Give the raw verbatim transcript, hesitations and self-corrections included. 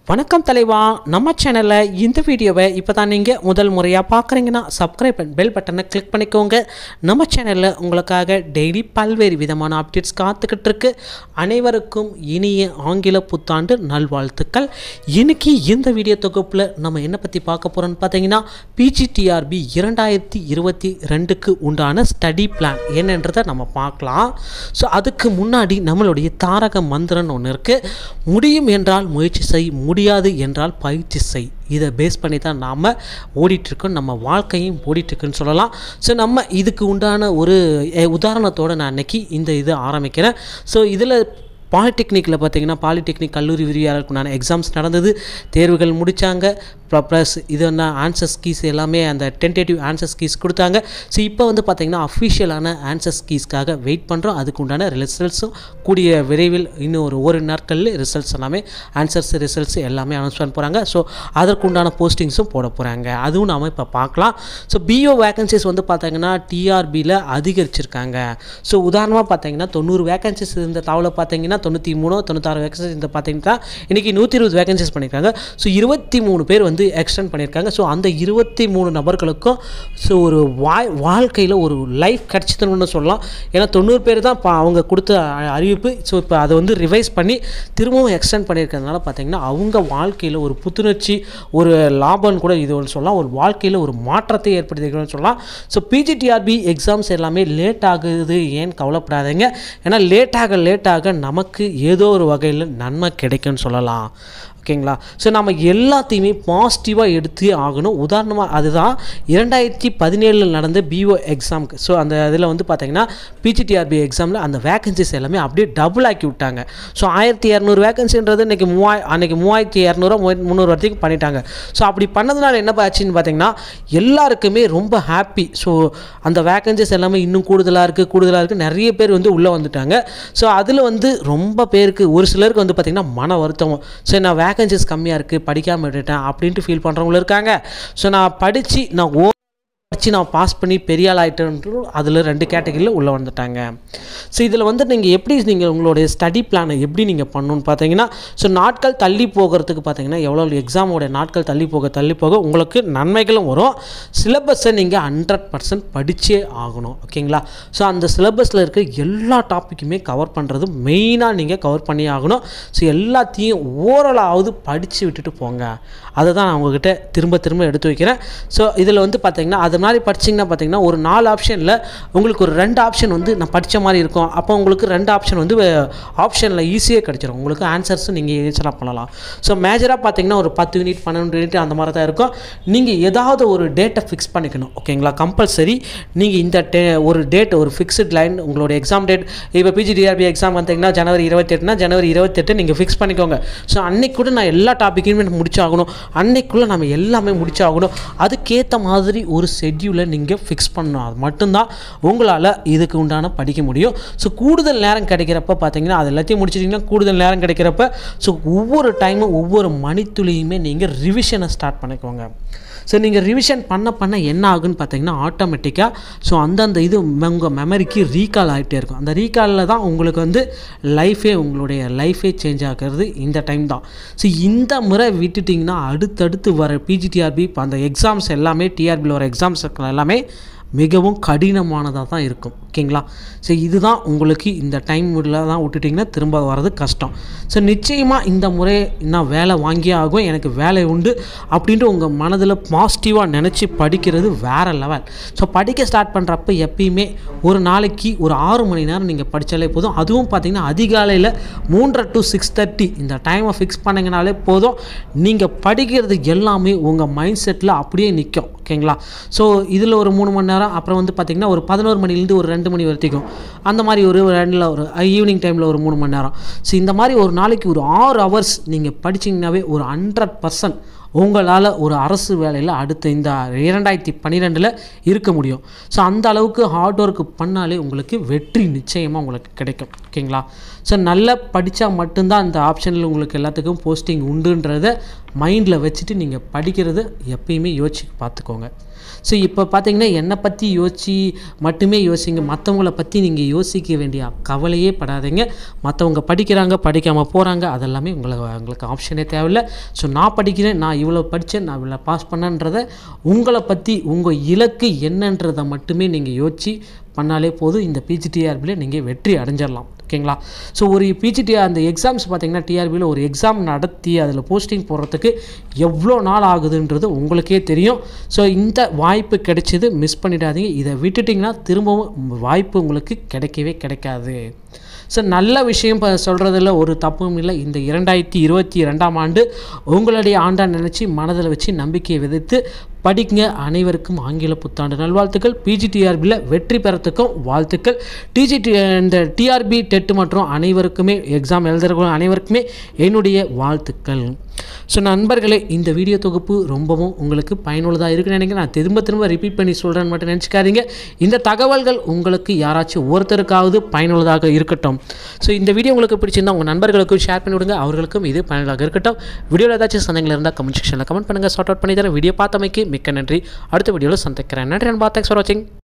வணக்கம் தலைவா, நம்ம சேனலில் இந்த வீடியோவை இப்போ தான் நீங்கள் முதல் முறையாக பார்க்குறீங்கன்னா சப்ஸ்கிரைப் பெல் பட்டனை கிளிக் பண்ணிக்கோங்க. நம்ம சேனலில் உங்களுக்காக டெய்லி பல்வேறு விதமான அப்டேட்ஸ் காத்துக்கிட்டு இருக்கு. அனைவருக்கும் இனிய ஆங்கில புத்தாண்டு நல்வாழ்த்துக்கள். இன்னைக்கு இந்த வீடியோ தொகுப்பில் நம்ம என்ன பற்றி பார்க்க போகிறோன்னு பார்த்தீங்கன்னா பிஜிடிஆர்பி இரண்டாயிரத்தி இருபத்தி ரெண்டுக்கு உண்டான ஸ்டடி பிளான் என்னன்றதை நம்ம பார்க்கலாம். ஸோ அதுக்கு முன்னாடி நம்மளுடைய தாரக மந்திரம்னு ஒன்று இருக்குது. முடியும் என்றால் முயற்சி செய், முடியாது என்றால் பயிற்சி செய். இதை பேஸ் பண்ணி தான் நாம் ஓடிட்டுருக்கோம், நம்ம வாழ்க்கையும் ஓடிட்டுருக்குன்னு சொல்லலாம். ஸோ நம்ம இதுக்கு உண்டான ஒரு உதாரணத்தோடு நான் அன்றைக்கி இந்த இது ஆரம்பிக்கிறேன். ஸோ இதில் பாலிடெக்னிக்கில் பார்த்தீங்கன்னா பாலிடெக்னிக் கல்லூரி விரிவியாளருக்குண்டான எக்ஸாம்ஸ் நடந்தது, தேர்வுகள் முடித்தாங்க. ப்ளஸ் இது என்ன ஆன்சர்ஸ் கீஸ் எல்லாமே அந்த டென்டேட்டிவ் ஆன்சர்ஸ் கீஸ் கொடுத்தாங்க. ஸோ இப்போ வந்து பார்த்திங்கன்னா அஃபிஷியலான ஆன்சர்ஸ் கீஸ்க்காக வெயிட் பண்ணுறோம். அதுக்கு உண்டான ரிசல்ட்ஸும் கூடிய விரைவில் இன்னும் ஒரு ஒரு நாட்களில் ரிசல்ட்ஸ் எல்லாமே ஆன்சர்ஸ் ரிசல்ட்ஸ் எல்லாமே அனௌன்ஸ் பண்ண போகிறாங்க. ஸோ அதற்குண்டான போஸ்டிங்ஸும் போட போகிறாங்க, அதுவும் நாம் இப்போ பார்க்கலாம். ஸோ பிஓ வேகன்சிஸ் வந்து பார்த்திங்கன்னா டிஆர்பியில் அதிகரிச்சிருக்காங்க. ஸோ உதாரணமாக பார்த்தீங்கன்னா தொண்ணூறு வேகன்சிஸ் இருந்த தாவலை பார்த்தீங்கன்னா தொண்ணூற்றி மூணு தொண்ணூத்தாறு வேகன்சிஸ் இந்த பார்த்தீங்கன்னா இன்றைக்கி நூற்றி இருபது வேகன்சிஸ் பண்ணியிருக்காங்க. ஸோ இருபத்தி மூணு பேர் வந்து எக்ஸ்டெண்ட் பண்ணியிருக்காங்க. ஸோ அந்த இருபத்தி மூணு நபர்களுக்கும் ஸோ ஒரு வாய் வாழ்க்கையில் ஒரு லைஃப் கிடச்சிதுன்னு சொல்லலாம். ஏன்னா தொண்ணூறு பேர் தான் இப்போ அவங்க கொடுத்த அறிவிப்பு. ஸோ இப்போ அதை வந்து ரிவைஸ் பண்ணி திரும்பவும் எக்ஸ்டெண்ட் பண்ணியிருக்கிறதுனால பார்த்தீங்கன்னா அவங்க வாழ்க்கையில் ஒரு புத்துணர்ச்சி, ஒரு லாபம்னு கூட இது ஒன்று சொல்லலாம், ஒரு வாழ்க்கையில் ஒரு மாற்றத்தை ஏற்படுத்திக்கணும்னு சொல்லலாம். ஸோ பிஜிடிஆர்பி எக்ஸாம்ஸ் எல்லாமே லேட் ஆகுது, ஏன் கவலைப்படாதீங்க. ஏன்னா லேட்டாக லேட்டாக நமக்கு ஏதோ ஒரு வகையில் நன்மை கிடைக்கும்னு சொல்லலாம். ஓகேங்களா? ஸோ நம்ம எல்லாத்தையுமே பாசிட்டிவாக எடுத்து ஆகணும். உதாரணமாக அதுதான் இரண்டாயிரத்தி பதினேழில் நடந்த பிஓ எக்ஸாமுக்கு. ஸோ அந்த இதில் வந்து பார்த்திங்கன்னா பிஜிடிஆர்பி எக்ஸாமில் அந்த வேகன்சிஸ் எல்லாமே அப்படியே டபுள் ஆக்கி விட்டாங்க. ஸோ ஆயிரத்தி இரநூறு வேகன்சின்றது இன்றைக்கி மூவாய் அன்றைக்கி மூவாயிரத்தி இரநூறுவா முந்நூறு வரைக்கும் பண்ணிட்டாங்க. ஸோ அப்படி பண்ணதுனால என்ன ஆச்சுன்னு பார்த்திங்கன்னா எல்லாருக்குமே ரொம்ப ஹாப்பி. ஸோ அந்த வேகன்சிஸ் எல்லாமே இன்னும் கூடுதலாக இருக்குது கூடுதலாக இருக்குது நிறைய பேர் வந்து உள்ளே வந்துட்டாங்க. ஸோ அதில் வந்து ரொம்ப பேருக்கு, ஒரு சிலருக்கு வந்து பார்த்திங்கன்னா மன வருத்தம். ஸோ நான் வேகன்சிஸ் கம்மியாக இருக்குது, படிக்காமல் விட்டுட்டேன் அப்படின்ட்டு ஃபீல் பண்ணுறவங்களும் இருக்காங்க. ஸோ நான் படித்து நான் ஓ படித்து நான் பாஸ் பண்ணி பெரிய ஆள் ஆகிட்டேன்ட்டு அதில் ரெண்டு கேட்டகரியில் உள்ளே வந்துட்டாங்க. ஸோ இதில் வந்து நீங்கள் எப்படி நீங்கள் உங்களுடைய ஸ்டடி பிளானை எப்படி நீங்கள் பண்ணணுன்னு பார்த்தீங்கன்னா ஸோ நாட்கள் தள்ளி போகிறதுக்கு பார்த்தீங்கன்னா எவ்வளோ எக்ஸாமோடைய நாட்கள் தள்ளி போக தள்ளி போக உங்களுக்கு நன்மைகளும் வரும். சிலபஸை நீங்கள் ஹண்ட்ரட் பர்சன்ட் படித்தே ஆகணும். ஓகேங்களா? ஸோ அந்த சிலபஸில் இருக்க எல்லா டாப்பிக்குமே கவர் பண்ணுறது மெயினாக நீங்கள் கவர் பண்ணி ஆகணும். ஸோ எல்லாத்தையும் ஓரளவாவது படித்து விட்டுட்டு போங்க. அதை தான் நான் உங்கள்கிட்ட திரும்ப திரும்ப எடுத்து வைக்கிறேன். ஸோ இதில் வந்து பார்த்தீங்கன்னா அது மாதிரி படிச்சிங்கன்னா பார்த்தீங்கன்னா ஒரு நாலு ஆப்ஷனில் உங்களுக்கு ஒரு ரெண்டு ஆப்ஷன் வந்து நான் படித்த மாதிரி இருக்கும். அப்போ உங்களுக்கு ரெண்டு ஆப்ஷன் வந்து ஆப்ஷனில் ஈஸியாக கிடச்சிடும். உங்களுக்கு ஆன்சர்ஸும் நீங்கள் ஈஸியாக பண்ணலாம். ஸோ மேஜராக பார்த்தீங்கன்னா ஒரு பத்து யூனிட் பன்னெண்டு யூனிட் அந்த மாதிரி தான் இருக்கும். நீங்கள் ஏதாவது ஒரு டேட்டை ஃபிக்ஸ் பண்ணிக்கணும். ஓகேங்களா? கம்பல்சரி நீங்கள் இந்த டே ஒரு டேட் ஒரு ஃபிக்ஸ்டு லைன் உங்களோட எக்ஸாம் டேட். இப்போ பிஜிடிஆர்பி எக்ஸாம் பார்த்தீங்கன்னா ஜனவரி இருபத்தெட்டுனா ஜனவரி இருபத்தெட்டு நீங்கள் ஃபிக்ஸ் பண்ணிக்கோங்க. ஸோ அன்னைக்கு கூட நான் எல்லா டாப்பிக்குமே முடிச்சாகணும், அன்னைக்குள்ளே நம்ம எல்லாமே முடிச்சாகணும். அதுக்கேற்ற மாதிரி ஒரு ஷெட்யூலை நீங்கள் ஃபிக்ஸ் பண்ணணும். அது மட்டும்தான் உங்களால் இதுக்கு உண்டான படிக்க முடியும். ஸோ கூடுதல் நேரம் கிடைக்கிறப்ப பார்த்தீங்கன்னா அது எல்லாத்தையும் முடிச்சிட்டிங்கன்னா கூடுதல் நேரம் கிடைக்கிறப்ப ஸோ ஒவ்வொரு டைமும் ஒவ்வொரு மணித்துளியுமே நீங்கள் ரிவிஷனை ஸ்டார்ட் பண்ணிக்கோங்க. ஸோ நீங்கள் ரிவிஷன் பண்ண பண்ண என்ன ஆகுன்னு பார்த்தீங்கன்னா ஆட்டோமேட்டிக்காக ஸோ அந்தந்த இது உங்கள் மெமரிக்கு ரீகால் ஆகிட்டே இருக்கும். அந்த ரீகாலில் தான் உங்களுக்கு வந்து லைஃபே உங்களுடைய லைஃபே சேஞ்ச் ஆகிறது இந்த டைம் தான். ஸோ இந்த முறை விட்டுட்டிங்கன்னா அடுத்தடுத்து வர பிஜிடிஆர்பி இப்போ அந்த எக்ஸாம்ஸ் எல்லாமே டிஆர்பியில் வர எக்ஸாம்ஸ் எல்லாமே மிகவும் கடினமானதாக தான் இருக்கும். ஓகேங்களா? ஸோ இதுதான் உங்களுக்கு இந்த டைமில் தான் விட்டுட்டிங்கன்னா திரும்ப வர்றது கஷ்டம். ஸோ நிச்சயமாக இந்த முறை நான் வேலை வாங்கியே ஆகும், எனக்கு வேலை உண்டு அப்படின்ட்டு உங்கள் மனதில் பாசிட்டிவாக நினச்சி படிக்கிறது வேறு லெவல். ஸோ படிக்க ஸ்டார்ட் பண்ணுறப்ப எப்பயுமே ஒரு நாளைக்கு ஒரு ஆறு மணி நேரம் நீங்கள் படித்தாலே போதும். அதுவும் பார்த்திங்கன்னா அதிகாலையில் மூன்றரை டு சிக்ஸ் தேர்ட்டி இந்த டைமை ஃபிக்ஸ் பண்ணிங்கனாலே போதும். நீங்கள் படிக்கிறது எல்லாமே உங்கள் மைண்ட் செட்டில் அப்படியே நிற்கும். ஓகேங்களா? ஸோ இதில் ஒரு மூணு மணி நேரம், அப்புறம் வந்து பார்த்திங்கன்னா ஒரு பதினோரு மணிலேருந்து ஒரு ரெண்டு மணி வரைக்கும் அந்த மாதிரி ஒரு ரெண்டில் ஒரு ஈவினிங் டைமில் ஒரு மூணு மணி நேரம். ஸோ இந்த மாதிரி ஒரு நாளைக்கு ஒரு ஆறு ஹவர்ஸ் நீங்கள் படிச்சிங்கனாவே ஒரு ஹண்ட்ரட் பர்சன்ட் உங்களால் ஒரு அரசு வேலையில் அடுத்த இந்த இரண்டாயிரத்தி பன்னிரெண்டில் இருக்க முடியும். ஸோ அந்த அளவுக்கு ஹார்ட் ஒர்க் பண்ணாலே உங்களுக்கு வெற்றி நிச்சயமாக உங்களுக்கு கிடைக்கும். ஓகேங்களா? ஸோ நல்லா படித்தா மட்டும்தான் அந்த ஆப்ஷனில் உங்களுக்கு எல்லாத்துக்கும் போஸ்டிங் உண்டுன்றதை மைண்டில் வச்சுட்டு நீங்கள் படிக்கிறது எப்பயுமே யோசிச்சு பார்த்துக்கோங்க. ஸோ இப்போ பார்த்தீங்கன்னா என்னை பற்றி யோசிச்சு மட்டுமே யோசிங்க, மற்றவங்கள பற்றி நீங்கள் யோசிக்க வேண்டிய கவலையே படாதீங்க. மற்றவங்க படிக்கிறாங்க படிக்காமல் போகிறாங்க அதெல்லாமே உங்களுக்கு உங்களுக்கு ஆப்ஷனே தேவையில்லை. ஸோ நான் படிக்கிறேன், நான் இவ்வளோ படித்தேன், நான் இவ்வளோ பாஸ் பண்ணன்றதை உங்களை பற்றி உங்கள் இலக்கு என்னன்றதை மட்டுமே நீங்கள் யோசிச்சு பண்ணாலே போதும். இந்த பிஜிடிஆர்பியில் நீங்கள் வெற்றி அடைஞ்சிடலாம். ஓகேங்களா? ஸோ ஒரு பிஜிடி அந்த எக்ஸாம்ஸ் பார்த்திங்கன்னா டிஆர்பியில் ஒரு எக்ஸாம் நடத்தி அதில் போஸ்டிங் போடுறதுக்கு எவ்வளோ நாள் ஆகுதுன்றது உங்களுக்கே தெரியும். ஸோ இந்த வாய்ப்பு கிடைச்சது மிஸ் பண்ணிடாதீங்க. இதை விட்டுட்டிங்கன்னா திரும்பவும் வாய்ப்பு உங்களுக்கு கிடைக்கவே கிடைக்காது. ஸோ நல்ல விஷயம் இப்போ சொல்கிறதில்ல ஒரு தப்பும் இல்லை. இந்த இரண்டாயிரத்தி இருபத்தி ரெண்டாம் ஆண்டு உங்களுடைய ஆண்டாக நினச்சி மனதில் வச்சு நம்பிக்கையை விதைத்து படிங்க. அனைவருக்கும் ஆங்கில புத்தாண்டு நல்வாழ்த்துக்கள். பிஜிடிஆர்பியில் வெற்றி பெறத்துக்கும் வாழ்த்துக்கள். டிஜிடி இந்த டிஆர்பி டெட் மற்றும் அனைவருக்குமே எக்ஸாம் எழுதுறவங்க அனைவருக்குமே என்னுடைய வாழ்த்துக்கள். ஸோ நண்பர்களே, இந்த வீடியோ தொகுப்பு ரொம்பவும் உங்களுக்கு பயனுள்ளதாக இருக்குன்னு நினைக்கிறேன். நான் திரும்ப திரும்ப ரிப்பீட் பண்ணி சொல்கிறேன்னு மட்டும் நினச்சிக்காதீங்க. இந்த தகவல்கள் உங்களுக்கு யாராச்சும் ஒருத்தருக்காவது பயனுள்ளதாக இருக்கட்டும். ஸோ இந்த வீடியோ உங்களுக்கு பிடிச்சிருந்தால் உங்கள் நண்பர்களுக்கும் ஷேர் பண்ணி விடுங்க, அவர்களுக்கும் இது பயனுள்ளதாக இருக்கட்டும். வீடியோவில் ஏதாச்சும் சந்தேகங்கள் இருந்தால் கமெண்ட் செக்ஷனில் கமெண்ட் பண்ணுங்கள், சார்ட் அவுட் பண்ணி தரேன். வீடியோ பார்த்தமைக்கு மிக்க நன்றி. அடுத்த வீடியோவில் சந்திக்கிறேன். நன்றி நண்பா. தேங்க்ஸ் ஃபார் வாட்சிங்.